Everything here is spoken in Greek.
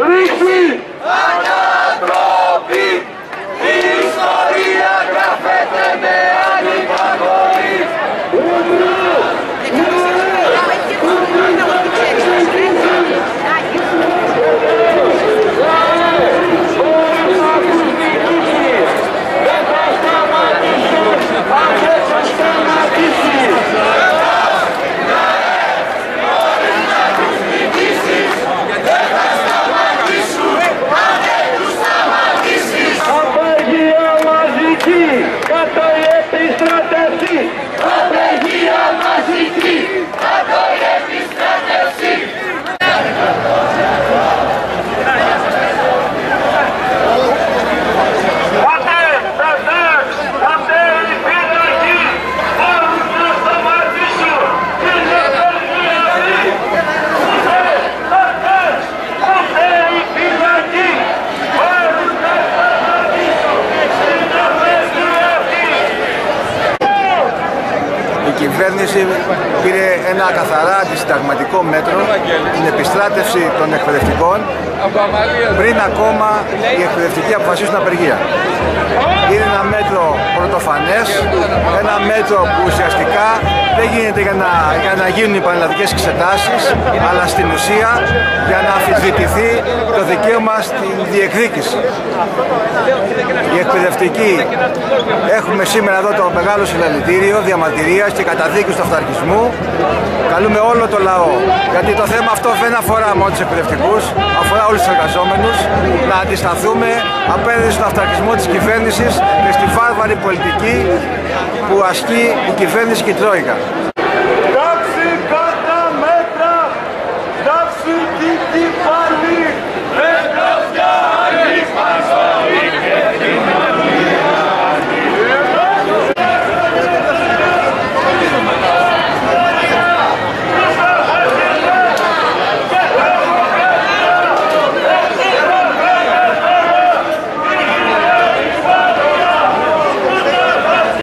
Ρήξη! Ανατροπή! Η ιστορία γράφεται με ανυπακοή! Η κυβέρνηση πήρε ένα καθαρά αντισυνταγματικό μέτρο, την επιστράτευση των εκπαιδευτικών, πριν ακόμα οι εκπαιδευτικοί αποφασίσουν απεργία. Είναι ένα μέτρο πρωτοφανές, ένα μέτρο που ουσιαστικά δεν γίνεται για να γίνουν οι πανελλαδικές εξετάσεις, αλλά στην ουσία για να αμφισβητηθεί το δικαίωμα στην διεκδίκηση. Οι εκπαιδευτικοί έχουμε σήμερα εδώ το μεγάλο συλλαλητήριο διαμαρτυρίας και καταδίκης του αυταρχισμού. Καλούμε όλο το λαό, γιατί το θέμα αυτό δεν αφορά μόνο τους εκπαιδευτικούς, αφορά όλους τους εργαζόμενους, να αντισταθούμε απέναντι στον αυταρχισμό της κυβέρνησης και στη βάρβαρη πολιτική που ασκεί η κυβέρνηση και η Τρόικα.